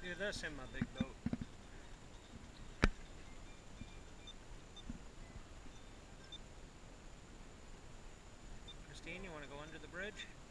do this in my big boat. Christine, you want to go under the bridge?